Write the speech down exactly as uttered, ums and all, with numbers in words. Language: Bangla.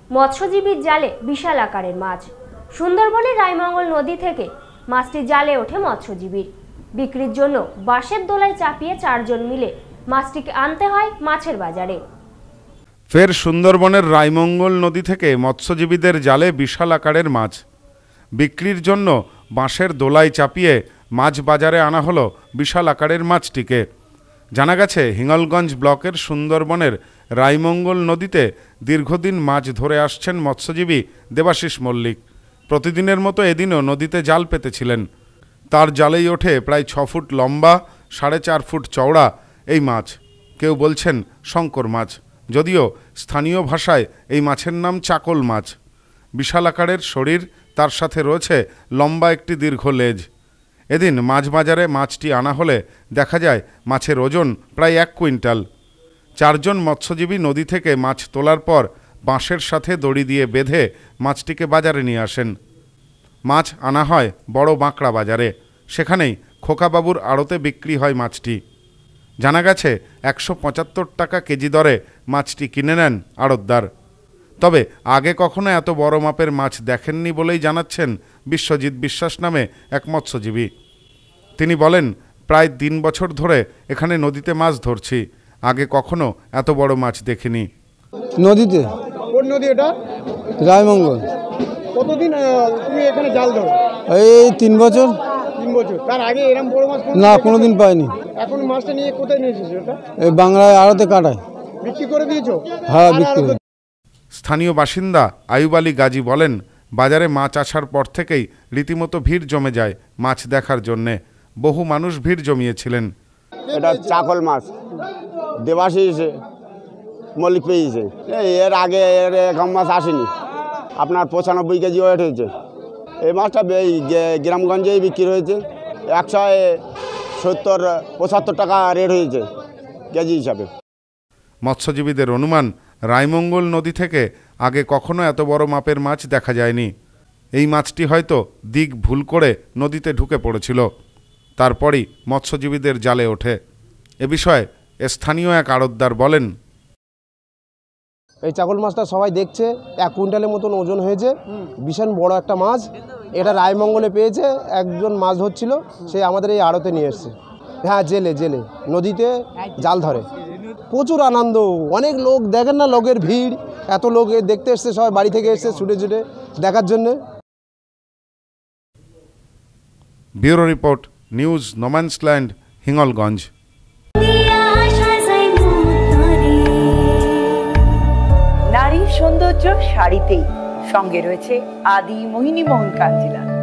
মৎস্যজীবীর জালে বিশাল আকারের মাছ। সুন্দরবনের রায়মঙ্গল নদী থেকে মাছটি জালে ওঠে মৎস্যজীবীর। বিক্রির জন্য বাঁশের দোলায় চাপিয়ে চারজন মিলে মাছটিকে আনতে হয় মাছের বাজারে। ফের সুন্দরবনের রায়মঙ্গল নদী থেকে মৎস্যজীবীদের জালে বিশাল আকারের মাছ। বিক্রির জন্য বাঁশের দোলায় চাপিয়ে মাছ বাজারে আনা হলো বিশাল আকারের মাছটিকে। জানা গেছে, হিঙ্গলগঞ্জ ব্লকের সুন্দরবনের রায়মঙ্গল নদীতে দীর্ঘদিন মাছ ধরে আসছেন মৎস্যজীবী দেবাশিস মল্লিক। প্রতিদিনের মতো এদিনও নদীতে জাল পেতেছিলেন। তার জালেই ওঠে প্রায় ছ ফুট লম্বা, সাড়ে চার ফুট চওড়া এই মাছ। কেউ বলছেন শঙ্কর মাছ, যদিও স্থানীয় ভাষায় এই মাছের নাম চাকল মাছ। বিশাল আকারের শরীর, তার সাথে রয়েছে লম্বা একটি দীর্ঘ লেজ। এদিন মাছ বাজারে মাছটি আনা হলে দেখা যায় মাছের ওজন প্রায় এক কুইন্টাল। চারজন মৎস্যজীবী নদী থেকে মাছ তোলার পর বাঁশের সাথে দড়ি দিয়ে বেঁধে মাছটিকে বাজারে নিয়ে আসেন। মাছ আনা হয় বড় বাঁকড়া বাজারে, সেখানেই খোকাবাবুর আড়তে বিক্রি হয় মাছটি। জানা গেছে, একশো পঁচাত্তর টাকা কেজি দরে মাছটি কিনে নেন আড়তদার। তবে আগে কখনো এত বড় মাপের মাছ দেখেননি বলেই জানাচ্ছেন বিশ্বজিৎ বিশ্বাস নামে এক মৎস্যজীবী। তিনি বলেন, প্রায় তিন বছর ধরে এখানে নদীতে মাছ ধরছি, আগে কখনো এত বড় মাছ দেখিনি। নদীতে? কোন নদী এটা? রায়মঙ্গল। কতদিন তুমি এখানে জাল ধরো? এই তিন বছর। তিন বছর? তার আগে এরকম বড় মাছ না, কোনোদিন পাইনি। এখন মাছটা নিয়ে কোথায় নিয়ে এসেছো? এটা এই বাংলায় আড়তে কাটায়। বিক্রি করে দিয়েছো? হ্যাঁ, বিক্রি। স্থানীয় বাসিন্দা আয়ুব আলী গাজী বলেন, বাজারে মাছ আসার পর থেকেই রীতিমতো ভিড় জমে যায় মাছ দেখার জন্যে। বহু মানুষ ভিড় জমিয়েছিলেন। এটা চাকল মাছ, দেবাশিস মল্লিক পেয়েছে। এর আগে এর এরকম মাছ আসেনি। আপনার পঁচানব্বই কেজি ওয়েট হয়েছে। এই মাছটা এই গ্রামগঞ্জেই বিক্রি হয়েছে। একশো সত্তর পঁচাত্তর টাকা রেট হয়েছে কেজি হিসাবে। মৎস্যজীবীদের অনুমান, রায়মঙ্গল নদী থেকে আগে কখনো এত বড় মাপের মাছ দেখা যায়নি। এই মাছটি হয়তো দিক ভুল করে নদীতে ঢুকে পড়েছিল, তারপরই মৎস্যজীবীদের জালে ওঠে। এ বিষয়ে স্থানীয় এক আড়তদার বলেন, এই চাকল মাছটা সবাই দেখছে, এক কুইন্টালের মতন ওজন হয়েছে, ভীষণ বড় একটা মাছ। এটা রায়মঙ্গলে পেয়েছে, একজন মাছ ধরছিল, সে আমাদের এই আড়তে নিয়ে এসছে। হ্যাঁ, জেলে জেলে নদীতে জাল ধরে। প্রচুর আনন্দ, অনেক লোক, দেখেন না লোকের ভিড়, এত লোক দেখতে এসছে, সবাই বাড়ি থেকে এসছে ছুটে ছুটে দেখার জন্যে। Bureau report, news, no man's land, Hingalganj. নারীর সৌন্দর্য শাড়িতেই, সঙ্গে রয়েছে আদি মোহিনী মোহন কাঞ্জিলা।